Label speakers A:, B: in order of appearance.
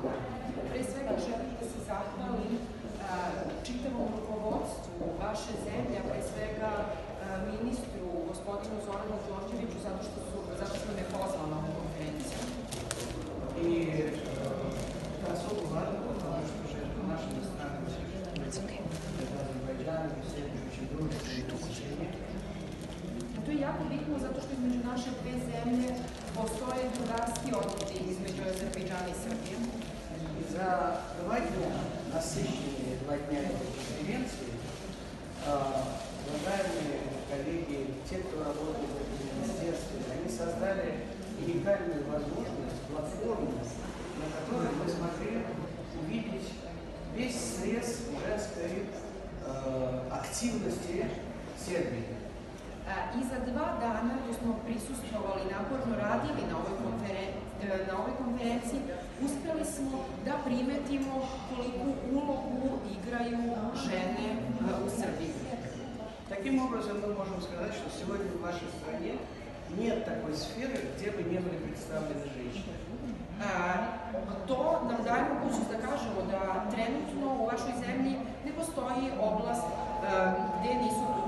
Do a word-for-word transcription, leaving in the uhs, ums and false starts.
A: Pre svega želim da se zahvalim čitavom rukovodstvu vaše zemlje, a pre svega ministru, gospodinu Zoranu Đorđeviću, zato što me pozvao na ovu konferenciju.
B: I особо важно, потому что же наши иностранные Азербайджан и все очень дружные отношения.
A: To je jako bitno zato što između naše dve zemlje postoje drugarski odnosi između Azerbejdžana i Srbije.
B: За два дня, насыщенные два дня этой конференции, уважаемые коллеги, те, кто работает в этом министерстве, они создали уникальную возможность, платформу, на которой мы смогли увидеть весь срез женской активности Сербии.
A: I za dva dana dok smo prisustvovali, naporno radili na ovoj konferenciji, uspeli smo da primetimo koliku ulogu igraju žene u Srbiji.
B: Таким образом, мы можем сказать, что сегодня в вашей стране нет такой сферы, где бы не были представлены женщины.
A: To nam daje mogućnost da kažemo da trenutno u vašoj zemlji ne postoji oblast gde nisu